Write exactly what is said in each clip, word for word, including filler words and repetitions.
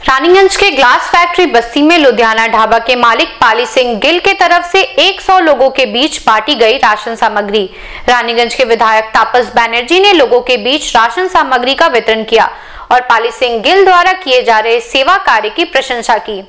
रानीगंज के glass factory बस्ती में लुधियाना ढाबा के मालिक पाली सिंह गिल के तरफ से सौ लोगों के बीच बांटी गई राशन सामग्री। रानीगंज के विधायक तापस बनर्जी ने लोगों के बीच राशन सामग्री का वितरण किया और पाली सिंह गिल द्वारा किए जा रहे सेवा कार्य की प्रशंसा की।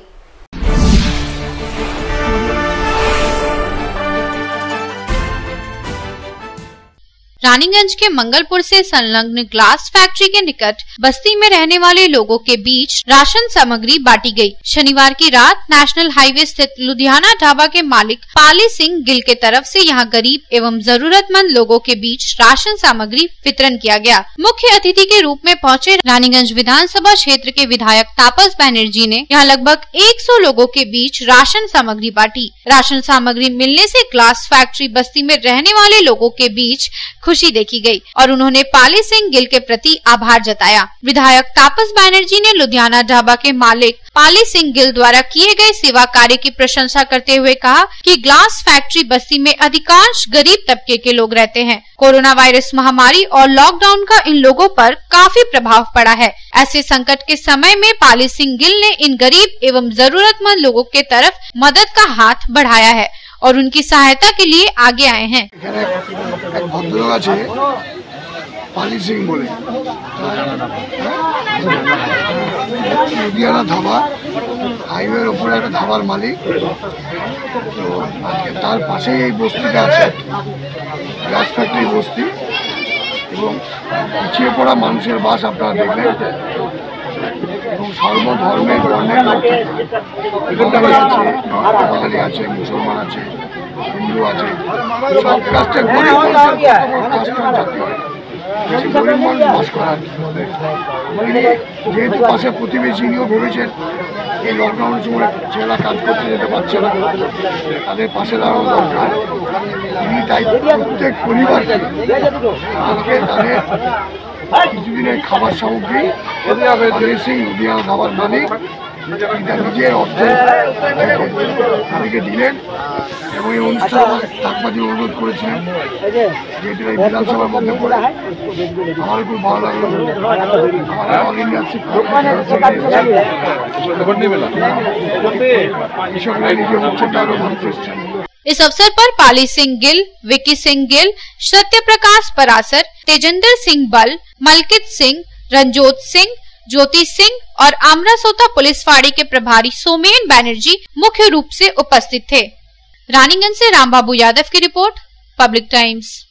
रानीगंज के मंगलपुर से संलग्न ग्लास फैक्ट्री के निकट बस्ती में रहने वाले लोगों के बीच राशन सामग्री बांटी गई। शनिवार की रात नेशनल हाईवे स्थित लुधियाना ढाबा के मालिक पाली सिंह गिल के तरफ से यहां गरीब एवं जरूरतमंद लोगों के बीच राशन सामग्री वितरण किया गया। मुख्य अतिथि के रूप में पहुंचे रानीगंज विधानसभा क्षेत्र के विधायक तापस बनर्जी ने यहां लगभग सौ लोगों के बीच राशन सामग्री बांटी। राशन सामग्री मिलने से ग्लास फैक्ट्री बस्ती में रहने वाले लोगों के बीच खुशी देखी गई और उन्होंने पाली सिंह गिल के प्रति आभार जताया। विधायक तापस बनर्जी ने लुधियाना ढाबा के मालिक पाली सिंह गिल द्वारा किए गए सेवा कार्य की प्रशंसा करते हुए कहा कि ग्लास फैक्ट्री बस्ती में अधिकांश गरीब तबके के लोग रहते हैं। कोरोना वायरस महामारी और लॉकडाउन का इन लोगों पर काफी प्रभाव पड़ा है। ऐसे संकट के समय में पाली सिंह गिल ने इन गरीब एवं जरूरतमंद लोगों के तरफ मदद का हाथ बढ़ाया है और उनकी सहायता के लिए आगे आए हैं। भद्रलोक আছে पाली सिंह बोले लुधियाना ধাবা হাইওয়ের উপরে একটা ধাবার মালিক। তো আজকে তার পাশেই এই বস্তিটা আছে, গ্লাস ফ্যাক্টরি বস্তি, এবং পিছিয়ে পড়া মানুষের বাস আপনারা দেখলেন এবং সর্বধর্মের বর্ণের লোক বাঙালি আছে, বাঙালি আছে, মুসলমান আছে, হিন্দু আছে, সব কাস্টের গরিব মানুষ বাস করার। যেহেতু পাশে প্রতিবেশী নিয়েও ভেবেছেন এই লকডাউনের সময় ছেলেরা কাজ করতে যেতে পারছে না, তাদের পাশে দাঁড়ানো দরকার। তিনি তাই প্রত্যেক পরিবারকে আজকে তাদের কিছুদিনের খাবার সামগ্রী পালি সিং লুধিয়ানা ধাবার মালিক নিজের অর্থে তাদেরকে দিলেন এবং এই অনুষ্ঠানে থাকবাজির অনুরোধ করেছিলেন। যেহেতু এই বিধানসভার মধ্যে পড়ে আমার খুব ভালো লাগলো। অল ইন্ডিয়া কৃষকরা নিজের উচ্চতা আরো ভাঙতে এসছেন। इस अवसर पर पाली सिंह गिल, विकी सिंह गिल, सत्य प्रकाश परासर, तेजेंद्र सिंह बल, मलकित सिंह, रंजोत सिंह, ज्योति सिंह और आमरासोता पुलिस फाड़ी के प्रभारी सोमेन बनर्जी मुख्य रूप से उपस्थित थे। रानीगंज से रामबाबू यादव की रिपोर्ट, पब्लिक टाइम्स।